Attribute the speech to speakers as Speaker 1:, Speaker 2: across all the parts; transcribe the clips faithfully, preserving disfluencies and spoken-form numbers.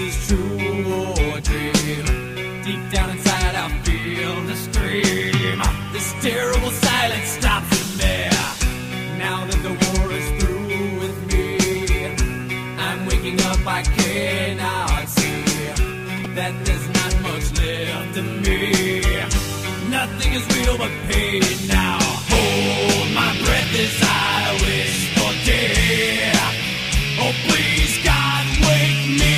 Speaker 1: is true or a dream. Deep down inside I feel the scream. This terrible silence stops in there. Now that the war is through with me, I'm waking up, I cannot see that there's not much left of me. Nothing is real but pain now. Hold my breath as I wish for death. Oh please God, wake me.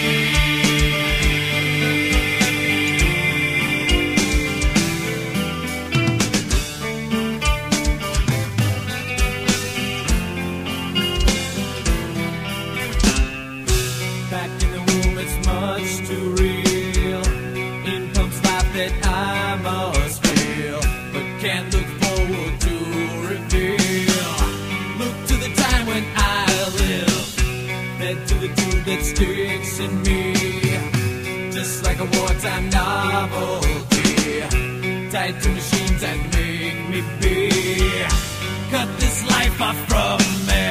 Speaker 1: Back in the womb it's much too real. In comes life that I must feel, but can't look forward to reveal. Look to the time when I live, led to the truth that sticks in me. Just like a wartime novelty, tied to machines that make me be. Cut this life off from me.